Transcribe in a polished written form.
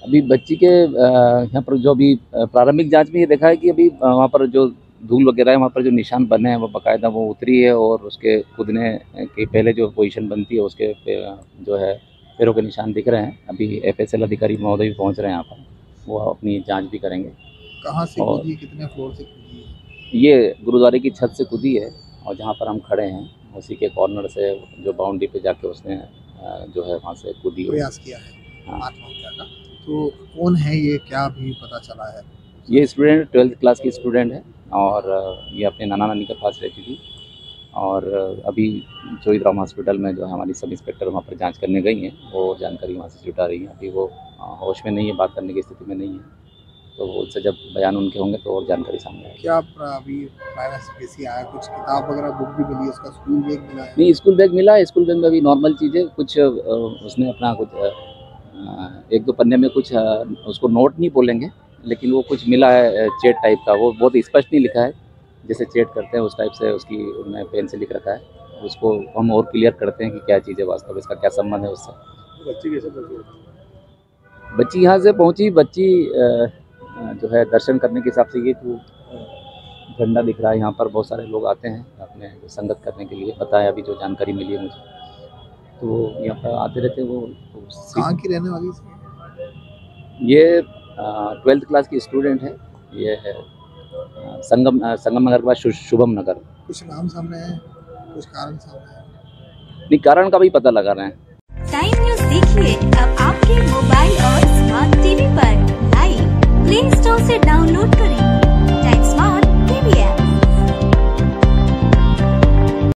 अभी बच्ची के यहाँ पर जो अभी प्रारंभिक जांच में ये देखा है कि अभी वहाँ पर जो धूल वगैरह है, वहाँ पर जो निशान बने हैं वो बाकायदा वो उतरी है, और उसके कूदने के पहले जो पोजीशन बनती है उसके जो है पैरों के निशान दिख रहे हैं। अभी एफएसएल अधिकारी महोदय भी पहुँच रहे हैं यहाँ पर, वो अपनी जाँच भी करेंगे। कहाँ से और कूदी, कितने फ्लोर से कूदी है? ये गुरुद्वारे की छत से कूदी है, और जहाँ पर हम खड़े हैं उसी के कॉर्नर से जो बाउंड्री पे जाके उसने जो है वहाँ से कूदी है। प्रयास किया है हाँ। आत्महत्या का। तो कौन है ये, क्या भी पता चला है? ये स्टूडेंट 12th क्लास की स्टूडेंट है, और ये अपने नाना नानी के पास रहती थी, और अभी चौधरी हॉस्पिटल में जो है हमारी सब इंस्पेक्टर वहाँ पर जांच करने गई हैं, वो जानकारी वहाँ से जुटा रही है। अभी वो होश में नहीं है, बात करने की स्थिति में नहीं है, तो उससे जब बयान उनके होंगे तो और जानकारी सामने आएगी। क्या अभी वायरस कैसी आया, कुछ किताब वगैरह बुक भी मिली है, उसका स्कूल बैग मिला है? नहीं, स्कूल बैग मिला है। स्कूल बैग में भी नॉर्मल चीज़ें कुछ उसने अपना कुछ एक दो पन्ने में कुछ उसको नोट नहीं बोलेंगे, लेकिन वो कुछ मिला है चेट टाइप का। वो बहुत स्पष्ट नहीं लिखा है, जैसे चेट करते हैं उस टाइप से उसकी उन्होंने पेन से लिख रखा है। उसको हम और क्लियर करते हैं कि क्या चीज़ है वास्तव, इसका क्या संबंध है उससे। बच्ची कैसे पहुंची? बच्ची यहाँ से पहुँची, बच्ची जो है दर्शन करने के हिसाब से, ये तो झंडा दिख रहा है, यहाँ पर बहुत सारे लोग आते हैं अपने संगत करने के लिए, बताया अभी जो जानकारी मिली है मुझे, तो यहाँ पर आते रहते हैं वो। कहाँ की रहने वाली है? ये 12th क्लास की स्टूडेंट है। ये है संगम नगर के पास शुभम नगर। कुछ नाम सामने है, कुछ कारण सामने है? नहीं, कारण का भी पता लगा रहे हैं। टाइम न्यूज़ देखिए अब आपके मोबाइल और स्मार्ट टीवी पर लाइव प्ले स्टोर से डाउनलोड करें।